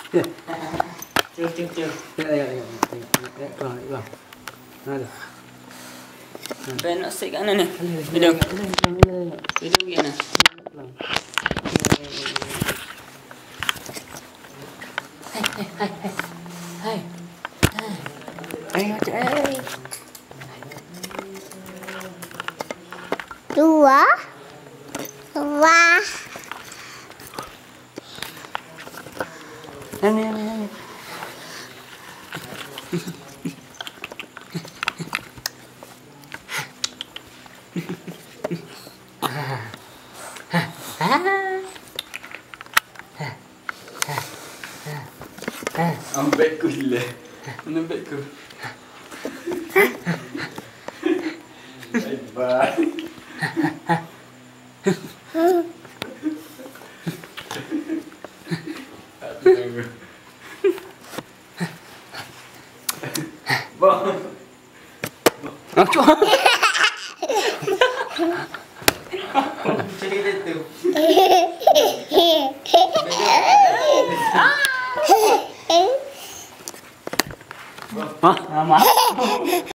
Ya. Cuk. Ya. Keluar. Ada. Ben nak set kat mana ni? Hidung. Hidung ke mana? Hai. Hai. Dua. Ini. Ambek ku gila. Mana ambek ku? Bye. Cerita tu. Hah?